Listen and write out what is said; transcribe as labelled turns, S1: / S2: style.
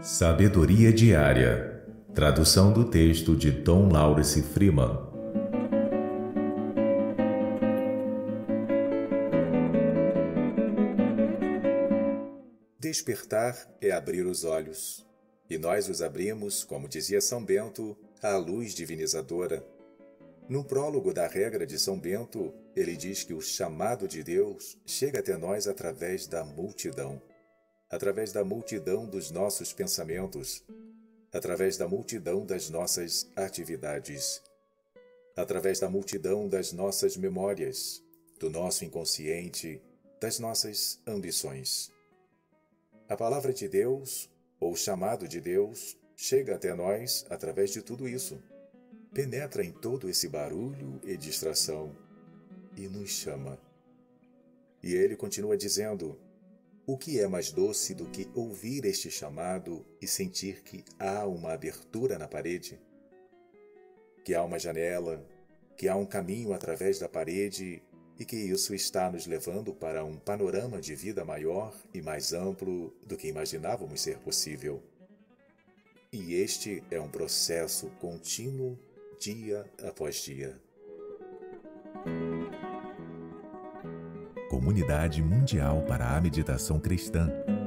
S1: Sabedoria Diária. Tradução do texto de Tom Lawrence Freeman.
S2: Despertar é abrir os olhos, e nós os abrimos, como dizia São Bento, à luz divinizadora. No prólogo da regra de São Bento, ele diz que o chamado de Deus chega até nós através da multidão dos nossos pensamentos, através da multidão das nossas atividades, através da multidão das nossas memórias, do nosso inconsciente, das nossas ambições. A palavra de Deus, ou o chamado de Deus, chega até nós através de tudo isso. Penetra em todo esse barulho e distração e nos chama. E ele continua dizendo: o que é mais doce do que ouvir este chamado e sentir que há uma abertura na parede? Que há uma janela, que há um caminho através da parede e que isso está nos levando para um panorama de vida maior e mais amplo do que imaginávamos ser possível. E este é um processo contínuo, dia após dia.
S1: Comunidade Mundial para a Meditação Cristã.